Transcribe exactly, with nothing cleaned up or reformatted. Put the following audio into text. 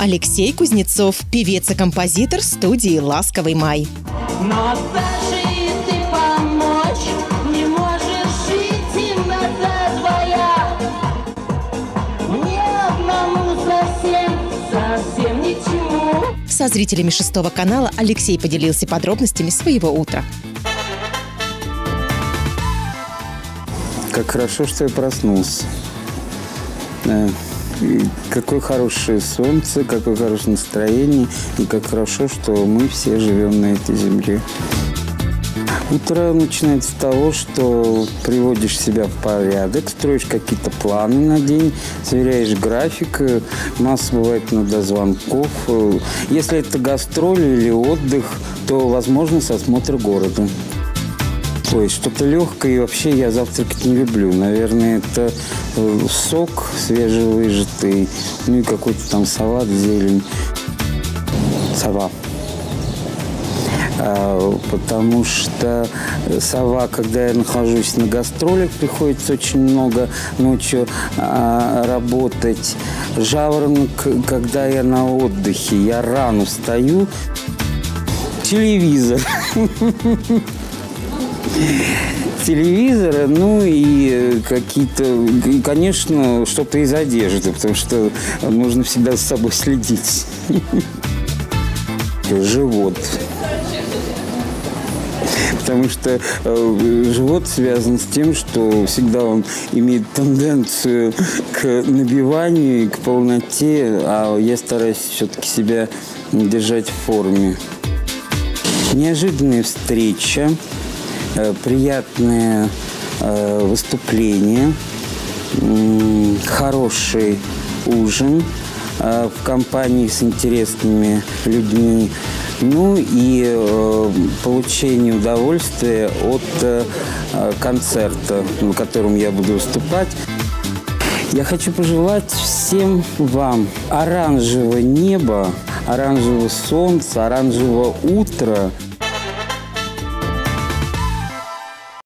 Алексей Кузнецов, певец и композитор студии «Ласковый май». Но даже и ты помочь не можешь жить, темнота твоя. Мне одному совсем, совсем ни к чему. Со зрителями шестого канала Алексей поделился подробностями своего утра. Как хорошо, что я проснулся. Какое хорошее солнце, какое хорошее настроение. И как хорошо, что мы все живем на этой земле. Утро начинается с того, что приводишь себя в порядок, строишь какие-то планы на день, сверяешь график. Масса бывает иногда звонков. Если это гастроли или отдых, то возможно осмотр города. Ой, что-то легкое, и вообще я завтракать не люблю. Наверное, это сок свежевыжатый, ну и какой-то там салат, зелень. Сова. А, потому что сова, когда я нахожусь на гастролях, приходится очень много ночью а, работать. Жаворонок, когда я на отдыхе, я рано встаю. Телевизор. Телевизора, ну и какие-то, и, конечно, что-то из одежды, потому что нужно всегда за собой следить. Живот. Потому что э, живот связан с тем, что всегда он имеет тенденцию к набиванию, к полноте, а я стараюсь все-таки себя держать в форме. Неожиданная встреча. Приятное э, выступление, э, хороший ужин э, в компании с интересными людьми, ну и э, получение удовольствия от э, концерта, на котором я буду выступать. Я хочу пожелать всем вам оранжевого неба, оранжевого солнца, оранжевого утра.